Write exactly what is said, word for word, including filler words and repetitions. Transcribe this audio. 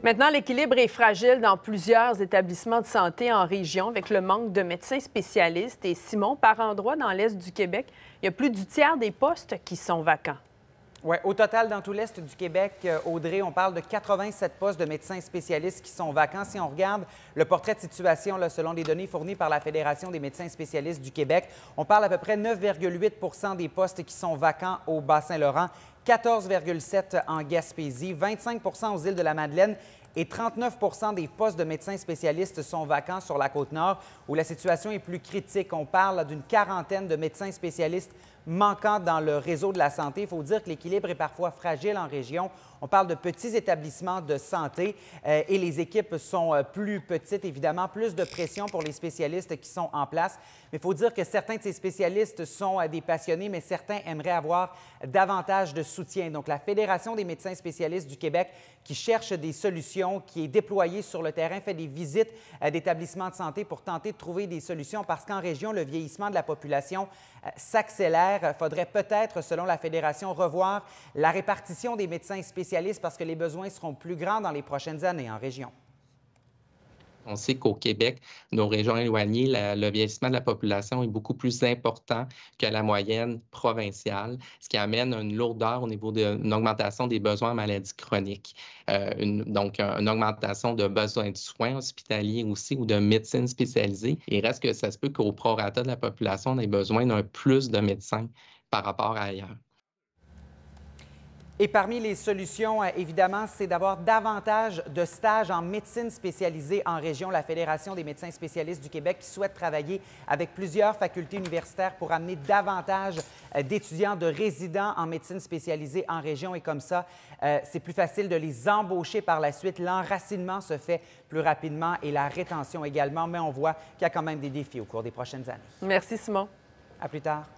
Maintenant, l'équilibre est fragile dans plusieurs établissements de santé en région avec le manque de médecins spécialistes. Et Simon, par endroits dans l'Est du Québec, il y a plus du tiers des postes qui sont vacants. Oui, au total, dans tout l'Est du Québec, Audrey, on parle de quatre-vingt-sept postes de médecins spécialistes qui sont vacants. Si on regarde le portrait de situation, là, selon les données fournies par la Fédération des médecins spécialistes du Québec, on parle à peu près neuf virgule huit pour cent des postes qui sont vacants au Bas-Saint-Laurent, quatorze virgule sept pour cent en Gaspésie, vingt-cinq pour cent aux îles de la Madeleine et trente-neuf pour cent des postes de médecins spécialistes sont vacants sur la Côte-Nord, où la situation est plus critique. On parle d'une quarantaine de médecins spécialistes manquant dans le réseau de la santé. Il faut dire que l'équilibre est parfois fragile en région. On parle de petits établissements de santé euh, et les équipes sont euh, plus petites, évidemment, plus de pression pour les spécialistes qui sont en place. Mais il faut dire que certains de ces spécialistes sont euh, des passionnés, mais certains aimeraient avoir davantage de soutien. Donc, la Fédération des médecins spécialistes du Québec, qui cherche des solutions, qui est déployée sur le terrain, fait des visites euh, d'établissements de santé pour tenter de trouver des solutions parce qu'en région, le vieillissement de la population euh, s'accélère. Il faudrait peut-être, selon la Fédération, revoir la répartition des médecins spécialistes parce que les besoins seront plus grands dans les prochaines années en région. On sait qu'au Québec, nos régions éloignées, la, le vieillissement de la population est beaucoup plus important que la moyenne provinciale, ce qui amène une lourdeur au niveau d'une augmentation des besoins en maladies chroniques. Euh, une, donc, une augmentation de besoins de soins hospitaliers aussi ou de médecine spécialisée. Il reste que ça se peut qu'au prorata de la population, on ait besoin d'un plus de médecins par rapport à ailleurs. Et parmi les solutions, évidemment, c'est d'avoir davantage de stages en médecine spécialisée en région. La Fédération des médecins spécialistes du Québec qui souhaite travailler avec plusieurs facultés universitaires pour amener davantage d'étudiants, de résidents en médecine spécialisée en région. Et comme ça, euh, c'est plus facile de les embaucher par la suite. L'enracinement se fait plus rapidement et la rétention également. Mais on voit qu'il y a quand même des défis au cours des prochaines années. Merci, Simon. À plus tard.